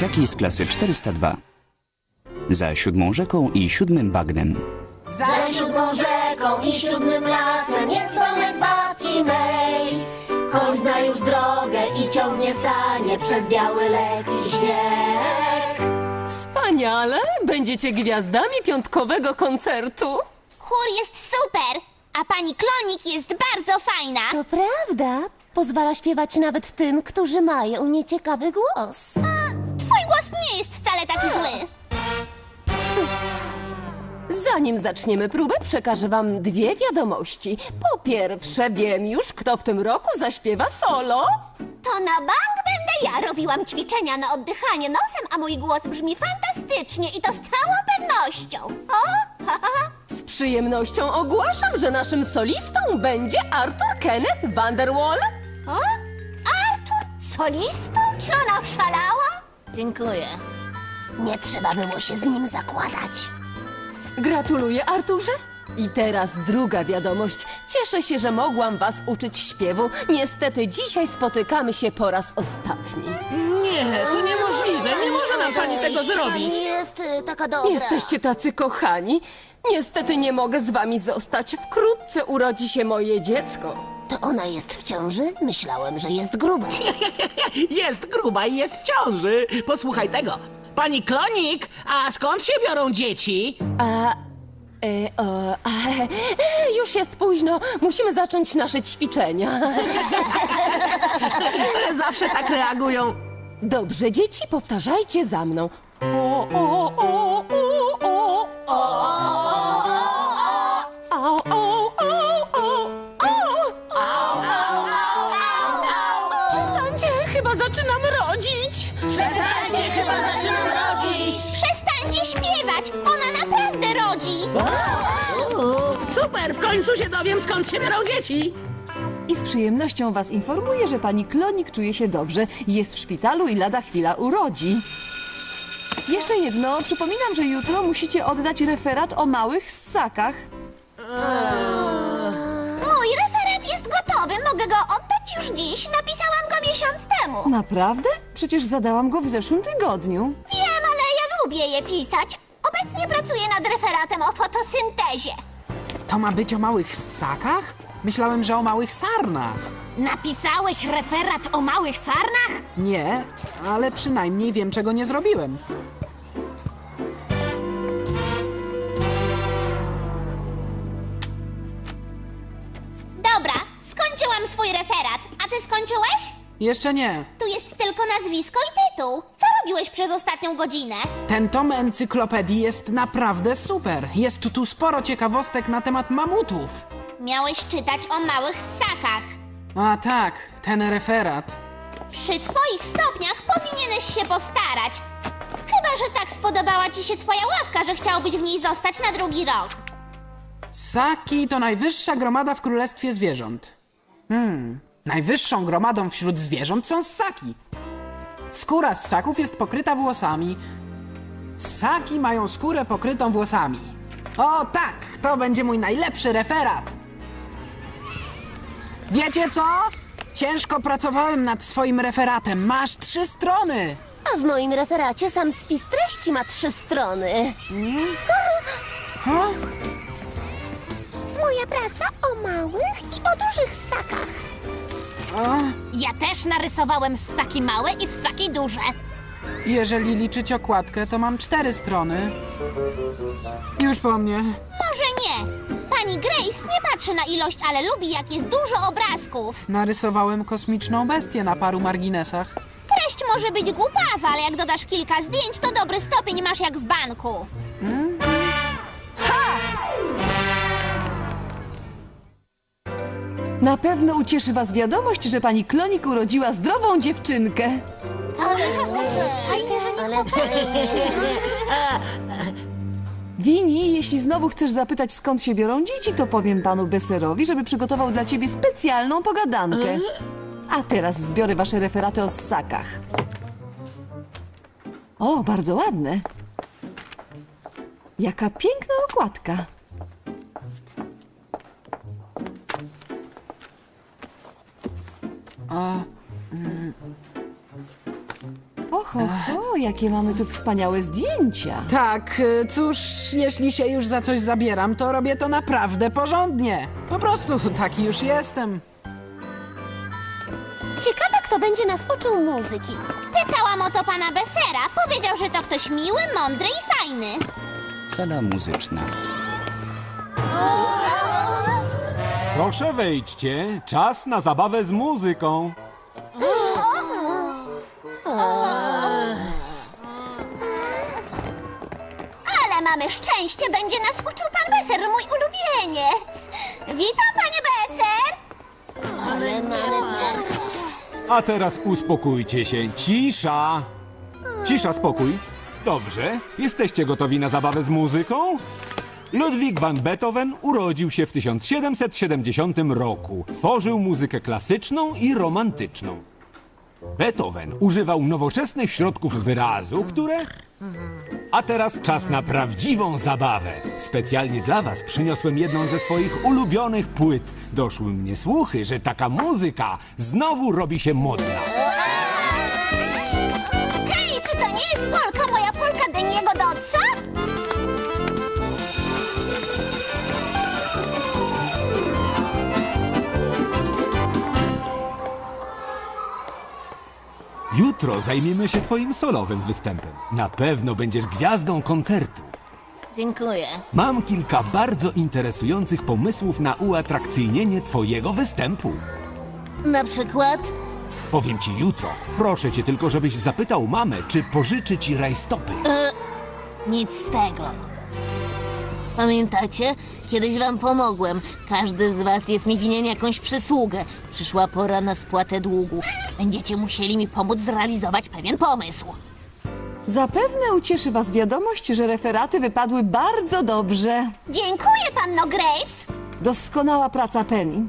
dzieciaki z klasy 402. Za 7 rzeką i 7 bagnem. Za 7 rzeką i 7 lasem jest domek babci mej. Koń zna już drogę i ciągnie sanie przez biały lech i śnieg. Wspaniale! Będziecie gwiazdami piątkowego koncertu. Chór jest super, a pani Klonik jest bardzo fajna. To prawda. Pozwala śpiewać nawet tym, którzy mają nieciekawy głos. Twój głos nie jest wcale taki zły. Zanim zaczniemy próbę, przekażę wam 2 wiadomości. Po pierwsze, wiem już, kto w tym roku zaśpiewa solo. To na bank będę ja. Robiłam ćwiczenia na oddychanie nosem, a mój głos brzmi fantastycznie i to z całą pewnością. O, ha, ha. Z przyjemnością ogłaszam, że naszym solistą będzie Arthur Kenneth Vanderwall. O, Artur, solistą? Czy ona oszalała? Dziękuję. Nie trzeba było się z nim zakładać. Gratuluję, Arturze. I teraz druga wiadomość. Cieszę się, że mogłam was uczyć śpiewu. Niestety dzisiaj spotykamy się po raz ostatni. Nie, to niemożliwe. Nie może nam pani tego zrobić. Nie jest taka dobra. Jesteście tacy kochani. Niestety nie mogę z wami zostać. Wkrótce urodzi się moje dziecko. To ona jest w ciąży? Myślałem, że jest gruba. Jest gruba i jest w ciąży. Posłuchaj tego. Pani Klonik, a skąd się biorą dzieci? Już jest późno. Musimy zacząć nasze ćwiczenia. Zawsze tak reagują. Dobrze, dzieci, powtarzajcie za mną. O, o, o, o, o, o. Au, au, au, au. Przestańcie, chyba zaczynam rodzić. Przestańcie, chyba zaczynam rodzić. Przestańcie śpiewać, ona naprawdę rodzi. Super, w końcu się dowiem, skąd się biorą dzieci. I z przyjemnością was informuję, że pani Klonik czuje się dobrze, jest w szpitalu i lada chwila urodzi. Jeszcze jedno, przypominam, że jutro musicie oddać referat o małych ssakach. Mój referat jest gotowy, mogę go oddać już dziś. Napisałam go miesiąc temu. Naprawdę? Przecież zadałam go w zeszłym tygodniu. Wiem, ale ja lubię je pisać. Obecnie pracuję nad referatem o fotosyntezie. To ma być o małych ssakach? Myślałem, że o małych sarnach. Napisałeś referat o małych sarnach? Nie, ale przynajmniej wiem, czego nie zrobiłem. Dobra, skończyłam swój referat. A ty skończyłeś? Jeszcze nie. Tu jest tylko nazwisko i tytuł. Co robiłeś przez ostatnią godzinę? Ten tom encyklopedii jest naprawdę super. Jest tu sporo ciekawostek na temat mamutów. Miałeś czytać o małych ssakach. A tak, ten referat. Przy twoich stopniach powinieneś się postarać. Chyba że tak spodobała ci się twoja ławka, że chciałbyś w niej zostać na drugi rok. Ssaki to najwyższa gromada w królestwie zwierząt. Najwyższą gromadą wśród zwierząt są ssaki. Skóra ssaków jest pokryta włosami. Ssaki mają skórę pokrytą włosami. O tak, to będzie mój najlepszy referat. Wiecie co? Ciężko pracowałem nad swoim referatem. Masz 3 strony. A w moim referacie sam spis treści ma 3 strony. Ha? Moja praca o małych i o dużych ssakach. Ja też narysowałem ssaki małe i ssaki duże. Jeżeli liczyć okładkę, to mam 4 strony. Już po mnie. Może nie. Pani Graves nie patrzy na ilość, ale lubi, jak jest dużo obrazków. Narysowałem kosmiczną bestię na paru marginesach. Treść może być głupawa, ale jak dodasz kilka zdjęć, to dobry stopień masz jak w banku. Na pewno ucieszy was wiadomość, że pani Klonik urodziła zdrową dziewczynkę. Ale Wini, jeśli znowu chcesz zapytać, skąd się biorą dzieci, to powiem panu Besserowi, żeby przygotował dla ciebie specjalną pogadankę. A teraz zbiorę wasze referaty o ssakach. O, bardzo ładne. Jaka piękna okładka. Och, Ho, jakie mamy tu wspaniałe zdjęcia. Tak, cóż, jeśli się już za coś zabieram, to robię to naprawdę porządnie. Po prostu taki już jestem. Ciekawe, kto będzie nas uczył muzyki. Pytałam o to pana Bessera. Powiedział, że to ktoś miły, mądry i fajny. Sala muzyczna. Proszę wejdźcie, czas na zabawę z muzyką. Ale mamy szczęście, będzie nas uczył pan Besser, mój ulubieniec. Witam, panie Besser. Ale mamy A teraz uspokójcie się. Cisza! Cisza, spokój. Dobrze, jesteście gotowi na zabawę z muzyką? Ludwig van Beethoven urodził się w 1770 roku. Tworzył muzykę klasyczną i romantyczną. Beethoven używał nowoczesnych środków wyrazu, które... A teraz czas na prawdziwą zabawę. Specjalnie dla was przyniosłem jedną ze swoich ulubionych płyt. Doszły mnie słuchy, że taka muzyka znowu robi się modna. Hej, czy to nie jest polka, moja polka Deniego Dotsa? Jutro zajmiemy się twoim solowym występem. Na pewno będziesz gwiazdą koncertu. Dziękuję. Mam kilka bardzo interesujących pomysłów na uatrakcyjnienie twojego występu. Na przykład? Powiem ci jutro. Proszę cię tylko, żebyś zapytał mamę, czy pożyczy ci rajstopy. Nic z tego. Pamiętacie? Kiedyś wam pomogłem. Każdy z was jest mi winien jakąś przysługę. Przyszła pora na spłatę długu. Będziecie musieli mi pomóc zrealizować pewien pomysł. Zapewne ucieszy was wiadomość, że referaty wypadły bardzo dobrze. Dziękuję, panno Graves. Doskonała praca, Penny.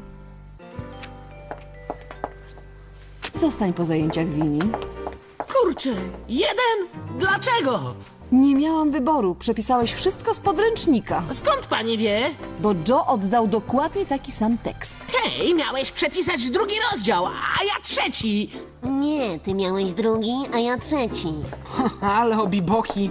Zostań po zajęciach, Winnie. Kurczę, jeden? Dlaczego? Nie miałam wyboru. Przepisałeś wszystko z podręcznika, Skąd pani wie? bo Joe oddał dokładnie taki sam tekst. Hej, miałeś przepisać drugi rozdział, a ja trzeci. Nie, ty miałeś drugi, a ja trzeci. Ale obiboki.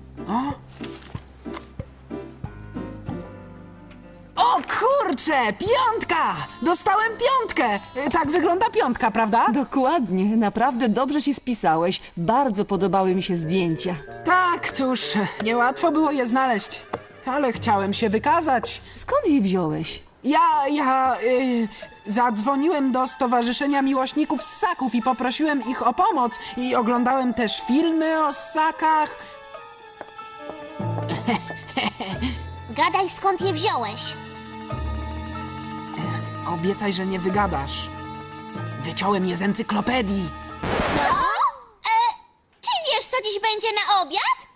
O kurczę, piątka! Dostałem piątkę! Tak wygląda piątka, prawda? Dokładnie, naprawdę dobrze się spisałeś. Bardzo podobały mi się zdjęcia. Tak, cóż, niełatwo było je znaleźć. Ale chciałem się wykazać. Skąd je wziąłeś? Zadzwoniłem do Stowarzyszenia Miłośników Ssaków i poprosiłem ich o pomoc. I oglądałem też filmy o ssakach. Gadaj, skąd je wziąłeś. Obiecaj, że nie wygadasz. Wyciąłem je z encyklopedii. Co? Czy wiesz, co dziś będzie na obiad?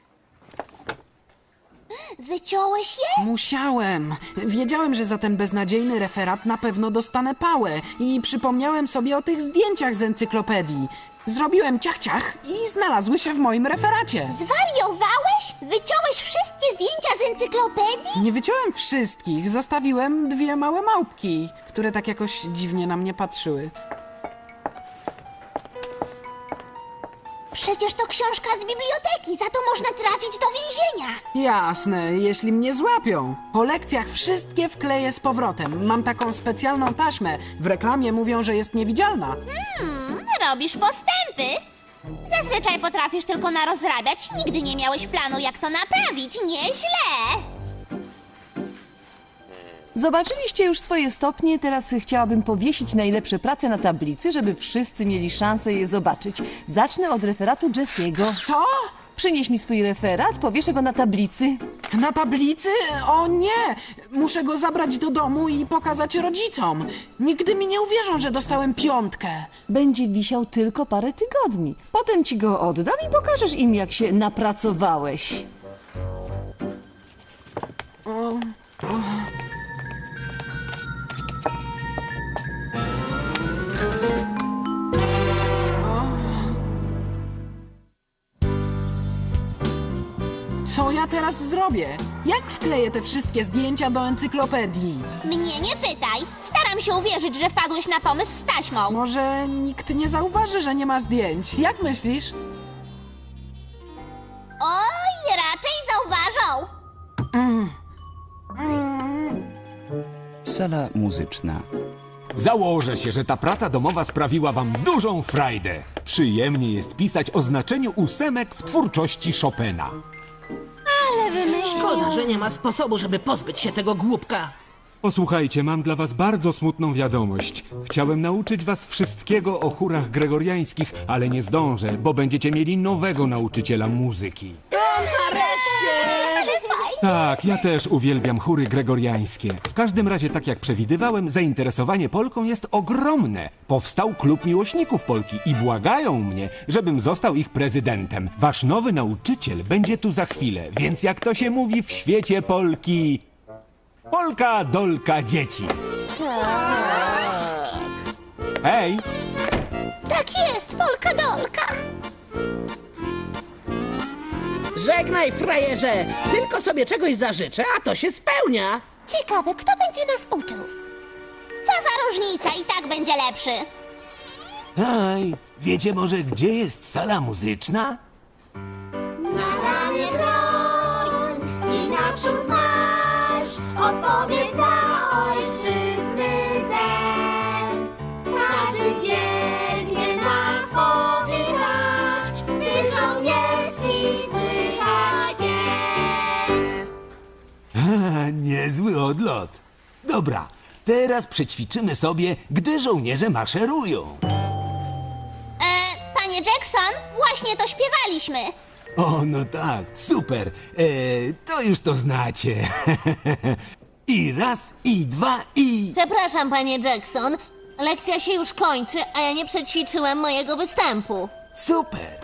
Wyciąłeś je? Musiałem. Wiedziałem, że za ten beznadziejny referat na pewno dostanę pałę. I przypomniałem sobie o tych zdjęciach z encyklopedii. Zrobiłem ciach i znalazły się w moim referacie. Zwariowałeś? Wyciąłeś wszystkie zdjęcia z encyklopedii? Nie wyciąłem wszystkich. Zostawiłem 2 małe małpki, które tak jakoś dziwnie na mnie patrzyły. Przecież to książka z biblioteki, za to można trafić do więzienia. Jasne, jeśli mnie złapią. Po lekcjach wszystkie wkleję z powrotem. Mam taką specjalną taśmę. W reklamie mówią, że jest niewidzialna. Robisz postępy. Zazwyczaj potrafisz tylko narozrabiać. Nigdy nie miałeś planu, jak to naprawić. Nieźle. Zobaczyliście już swoje stopnie, teraz chciałabym powiesić najlepsze prace na tablicy, żeby wszyscy mieli szansę je zobaczyć. Zacznę od referatu Jesse'ego. Co? Przynieś mi swój referat, powieszę go na tablicy. Na tablicy? O nie! Muszę go zabrać do domu i pokazać rodzicom. Nigdy mi nie uwierzą, że dostałem piątkę. Będzie wisiał tylko parę tygodni. Potem ci go oddam i pokażesz im, jak się napracowałeś. Co ja teraz zrobię? Jak wkleję te wszystkie zdjęcia do encyklopedii? Mnie nie pytaj. Staram się uwierzyć, że wpadłeś na pomysł z taśmą. Może nikt nie zauważy, że nie ma zdjęć. Jak myślisz? Sala muzyczna. Założę się, że ta praca domowa sprawiła wam dużą frajdę. Przyjemnie jest pisać o znaczeniu ósemek w twórczości Chopina. Szkoda, że nie ma sposobu, żeby pozbyć się tego głupka. Posłuchajcie, mam dla was bardzo smutną wiadomość. Chciałem nauczyć was wszystkiego o chórach gregoriańskich, ale nie zdążę, bo będziecie mieli nowego nauczyciela muzyki. Nareszcie! Tak, ja też uwielbiam chóry gregoriańskie. W każdym razie, tak jak przewidywałem, zainteresowanie Polką jest ogromne. Powstał klub miłośników Polki i błagają mnie, żebym został ich prezydentem. Wasz nowy nauczyciel będzie tu za chwilę, więc jak to się mówi w świecie Polki... Polka, dolka, dzieci. Hej! Tak jest, Polka Dolka. Żegnaj, frajerze! Tylko sobie czegoś zażyczę, a to się spełnia. Ciekawe, kto będzie nas uczył? Co za różnica, i tak będzie lepszy. Hej, wiecie może, gdzie jest sala muzyczna? Na ramię broń i naprzód marsz, odpowiedz na ojczyzny zen. Każdy biegnie na swoje brać, gdy żołnierski słychać śpiew. Niezły odlot. Dobra, teraz przećwiczymy sobie, gdy żołnierze maszerują. Panie Jackson, właśnie to śpiewaliśmy. O, no tak, super. To już to znacie. I raz, i dwa, i... Przepraszam, panie Jackson. Lekcja się już kończy, a ja nie przećwiczyłem mojego występu. Super.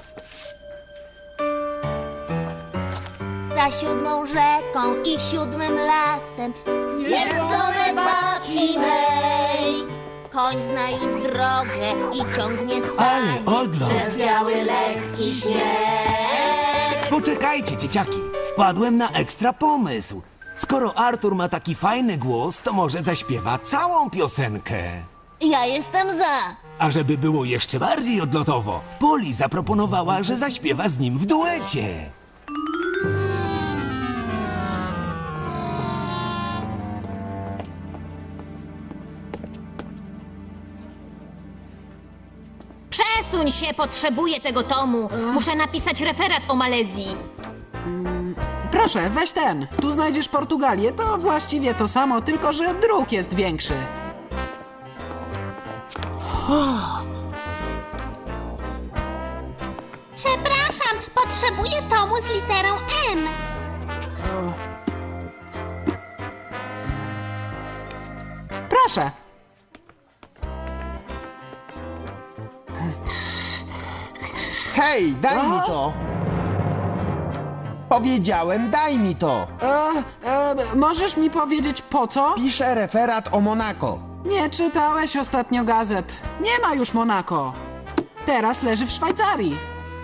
Za 7 rzeką i 7 lasem Jest domek babci mej. koń zna już drogę i ciągnie sam. Ale odlot. Przez biały lekki śnieg. Poczekajcie, dzieciaki. Wpadłem na ekstra pomysł. Skoro Artur ma taki fajny głos, to może zaśpiewa całą piosenkę. Ja jestem za. A żeby było jeszcze bardziej odlotowo, Poli zaproponowała, że zaśpiewa z nim w duecie. Przesuń się, potrzebuję tego tomu. Muszę napisać referat o Malezji. Proszę, weź ten. Tu znajdziesz Portugalię. To właściwie to samo, tylko że druk jest większy. Przepraszam, potrzebuję tomu z literą M. Proszę. Hej, daj mi to! Powiedziałem, daj mi to! Możesz mi powiedzieć po co? Piszę referat o Monako. Nie czytałeś ostatnio gazet. Nie ma już Monako. Teraz leży w Szwajcarii.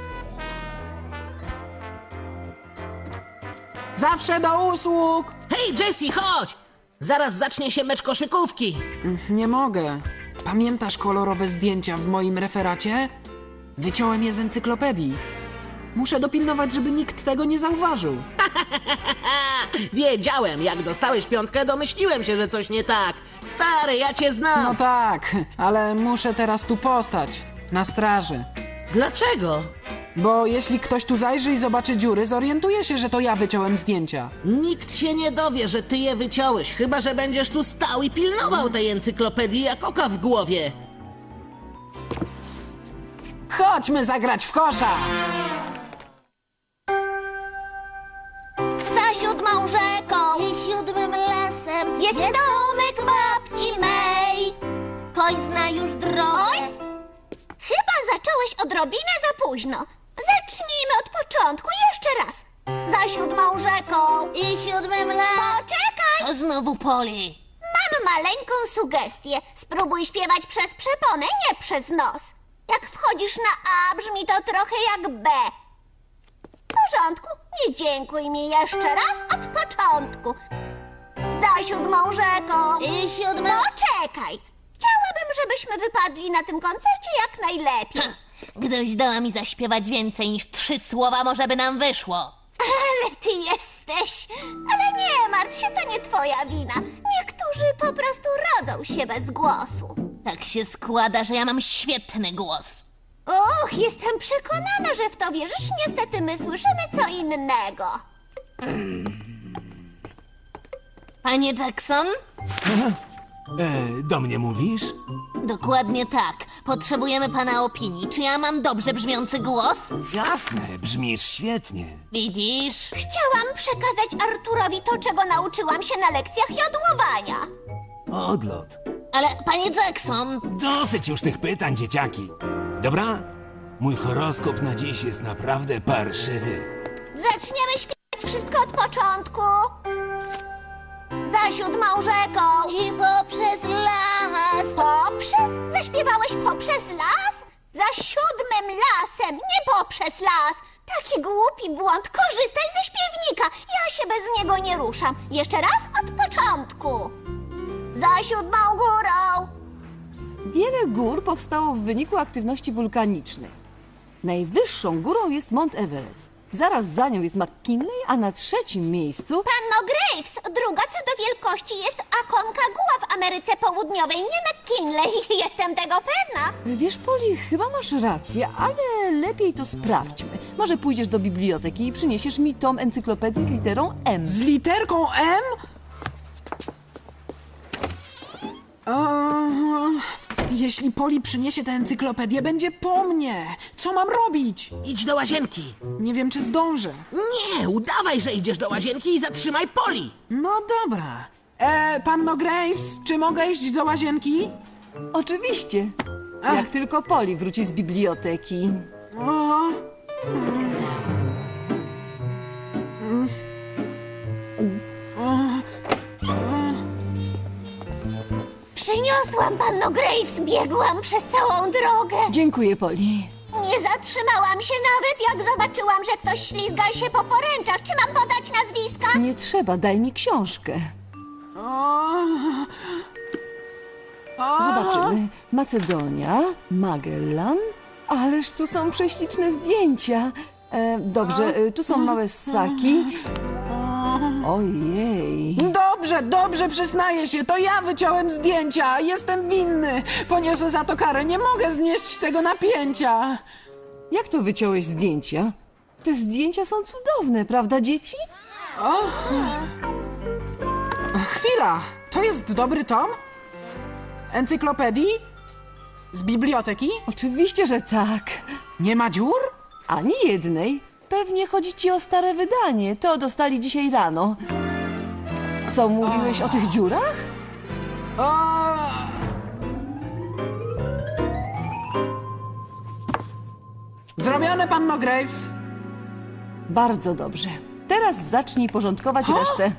Zawsze do usług! Hej, Jessie, chodź! Zaraz zacznie się mecz koszykówki. Nie mogę. Pamiętasz kolorowe zdjęcia w moim referacie? Wyciąłem je z encyklopedii. Muszę dopilnować, żeby nikt tego nie zauważył. Wiedziałem, jak dostałeś 5, domyśliłem się, że coś nie tak. Stary, ja cię znam. No tak, ale muszę teraz tu postać. Na straży. Dlaczego? Bo jeśli ktoś tu zajrzy i zobaczy dziury, zorientuje się, że to ja wyciąłem zdjęcia. Nikt się nie dowie, że ty je wyciąłeś, chyba że będziesz tu stał i pilnował tej encyklopedii jak oka w głowie. Chodźmy zagrać w kosza! Za 7 rzeką i 7 lasem jest domek babci mej. Koń zna już drogę. Oj! Chyba zacząłeś odrobinę za późno. Zacznijmy od początku, jeszcze raz. Za 7 rzeką i 7 lasem. Poczekaj! To znowu Poli. Mam maleńką sugestię. Spróbuj śpiewać przez przeponę, nie przez nos. Jak wchodzisz na A, brzmi to trochę jak B. W porządku, nie dziękuj mi jeszcze raz od początku. Za 7 rzeką i 7... Poczekaj! Chciałabym, żebyśmy wypadli na tym koncercie jak najlepiej. Gdybyś dała mi zaśpiewać więcej niż 3 słowa, może by nam wyszło. Ale ty jesteś... jesteś. Ale nie martw się, to nie twoja wina. Niektórzy po prostu rodzą się bez głosu. Tak się składa, że ja mam świetny głos. Och, jestem przekonana, że w to wierzysz. Niestety my słyszymy co innego. Panie Jackson? Do mnie mówisz? Dokładnie tak. Potrzebujemy pana opinii. Czy ja mam dobrze brzmiący głos? Jasne, brzmisz świetnie. Widzisz? Chciałam przekazać Arturowi to, czego nauczyłam się na lekcjach jodłowania. Odlot. Ale panie Jackson... Dosyć już tych pytań, dzieciaki. Dobra? Mój horoskop na dziś jest naprawdę parszywy. Zaczniemy śpiewać wszystko od początku. Za 7 rzeką i poprzez las. Poprzez? Zaśpiewałeś poprzez las? Za 7 lasem, nie poprzez las. Taki głupi błąd. Korzystaj ze śpiewnika. Ja się bez niego nie ruszam. Jeszcze raz od początku. Za 7 górą. Wiele gór powstało w wyniku aktywności wulkanicznej. Najwyższą górą jest Mount Everest. Zaraz za nią jest McKinley, a na 3. miejscu... Panno Graves, druga co do wielkości jest Aconcagua w Ameryce Południowej, nie McKinley. Jestem tego pewna. Wiesz, Poli, chyba masz rację, ale lepiej to sprawdźmy. Może pójdziesz do biblioteki i przyniesiesz mi tom encyklopedii z literą M. Z literką M? Jeśli Poli przyniesie tę encyklopedię, będzie po mnie. Co mam robić? Idź do łazienki. Nie wiem, czy zdążę. Nie, udawaj, że idziesz do łazienki i zatrzymaj Poli. No dobra. Panno Graves, czy mogę iść do łazienki? Oczywiście. Jak tylko Poli wróci z biblioteki. O. Przyniosłam, panno Graves, biegłam przez całą drogę. Dziękuję, Poli. Nie zatrzymałam się nawet, jak zobaczyłam, że ktoś ślizga się po poręczach. Czy mam podać nazwiska? Nie trzeba, daj mi książkę. Zobaczymy. Macedonia, Magellan. Ależ tu są prześliczne zdjęcia. Dobrze, tu są małe ssaki. Ojej. Dobrze, przyznaję się. To ja wyciąłem zdjęcia. Jestem winny. Poniosę za to karę. Nie mogę znieść tego napięcia. Jak to wyciąłeś zdjęcia? Te zdjęcia są cudowne, prawda, dzieci? Chwila. To jest dobry tom? Encyklopedii? Z biblioteki? Oczywiście, że tak. Nie ma dziur? Ani jednej. Pewnie chodzi ci o stare wydanie. To dostali dzisiaj rano. Co mówiłeś o tych dziurach? Zrobione, panno Graves. Bardzo dobrze. Teraz zacznij porządkować resztę.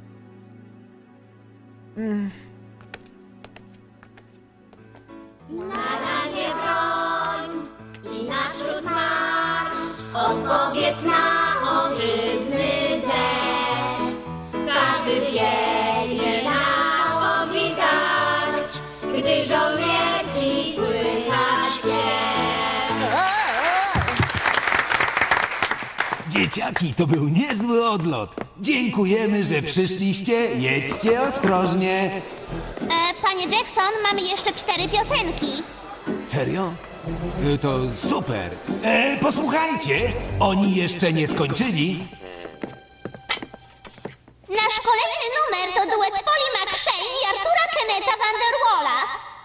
Nadanie broń i naprzód marsz, odpowiedz na ojczyzny zew. Każdy biegnie nas powitać, gdy żołnierski słychać śpiew. Dzieciaki, to był niezły odlot. Dziękujemy, że przyszliście. Jedźcie ostrożnie. Panie Jackson, mamy jeszcze 4 piosenki. Serio? To super. Posłuchajcie, oni jeszcze nie skończyli. Nasz kolejny numer to duet Polly McShane i Artura Kenneta van der Waala.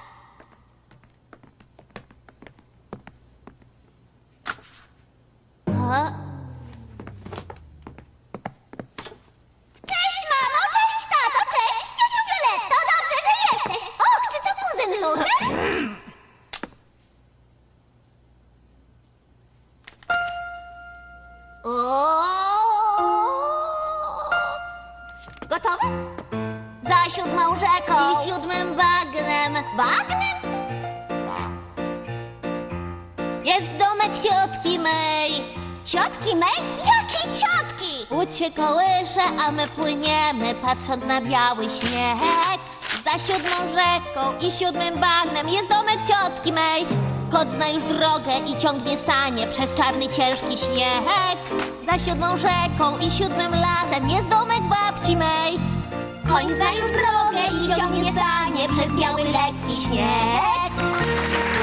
Cześć, mamo! Cześć, tato! Cześć, ciociu Violetto! Dobrze, że jesteś! Och, czy to kuzyn Luther? Gotowy? Za 7 rzeką i 7 bagnem. Bagnem? Jest domek ciotki May. Ciotki May? Jakiej ciotki? Łódź się kołysze, a my płyniemy, patrząc na biały śnieg. Za 7 rzeką i 7 bagnem jest domek ciotki May. Kot zna już drogę i ciągnie sanie przez czarny, ciężki śnieg. Za 7 rzeką i 7 lasem jest domek babci mej. Koń zna już drogę i ciągnie sanie przez biały, lekki śnieg.